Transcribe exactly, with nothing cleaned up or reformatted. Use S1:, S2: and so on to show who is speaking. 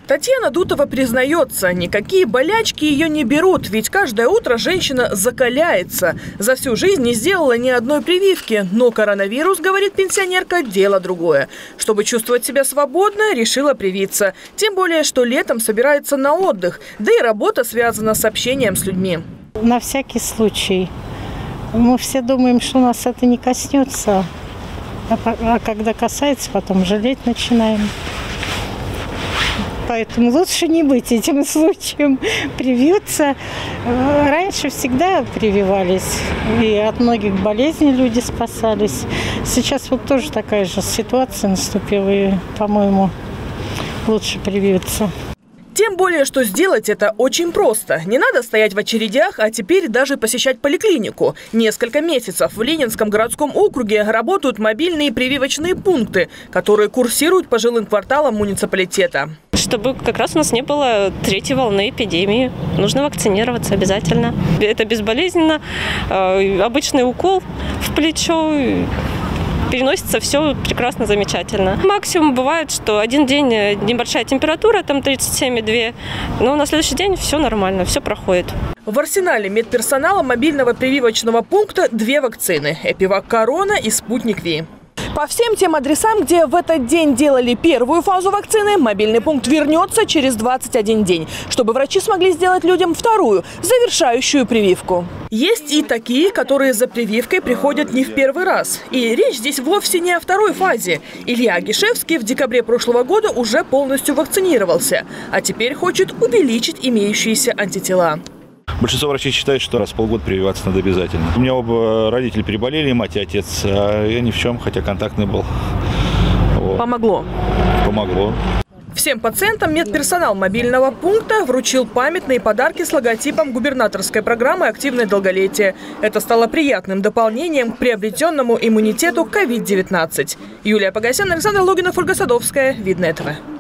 S1: Татьяна Дутова признается, никакие болячки ее не берут, ведь каждое утро женщина закаляется. За всю жизнь не сделала ни одной прививки, но коронавирус, говорит пенсионерка, дело другое. Чтобы чувствовать себя свободно, решила привиться. Тем более, что летом собирается на отдых, да и работа связана с общением с людьми.
S2: На всякий случай. Мы все думаем, что нас это не коснется, а когда касается, потом жалеть начинаем. Поэтому лучше не быть этим случаем, привиться. Раньше всегда прививались, и от многих болезней люди спасались. Сейчас вот тоже такая же ситуация наступила, и, по-моему, лучше привиться.
S1: Тем более, что сделать это очень просто. Не надо стоять в очередях, а теперь даже посещать поликлинику. Несколько месяцев в Ленинском городском округе работают мобильные прививочные пункты, которые курсируют по жилым кварталам муниципалитета.
S3: Чтобы как раз у нас не было третьей волны эпидемии. Нужно вакцинироваться обязательно. Это безболезненно. Обычный укол в плечо. Переносится все прекрасно, замечательно. Максимум бывает, что один день небольшая температура, там тридцать семь и два, но на следующий день все нормально, все проходит.
S1: В арсенале медперсонала мобильного прививочного пункта две вакцины – Эпивак Корона и Спутник Ви. По всем тем адресам, где в этот день делали первую фазу вакцины, мобильный пункт вернется через двадцать один день, чтобы врачи смогли сделать людям вторую, завершающую прививку. Есть и такие, которые за прививкой приходят не в первый раз. И речь здесь вовсе не о второй фазе. Илья Агишевский в декабре прошлого года уже полностью вакцинировался, а теперь хочет увеличить имеющиеся антитела.
S4: Большинство врачей считают, что раз в полгода прививаться надо обязательно. У меня оба родители переболели, мать и отец, а я ни в чем, хотя контактный был. Вот.
S1: Помогло?
S4: Помогло.
S1: Всем пациентам медперсонал мобильного пункта вручил памятные подарки с логотипом губернаторской программы «Активное долголетие». Это стало приятным дополнением к приобретенному иммунитету ковид девятнадцать. Юлия Погосян, Александр Логинов, Ольга Садовская. Видное ТВ.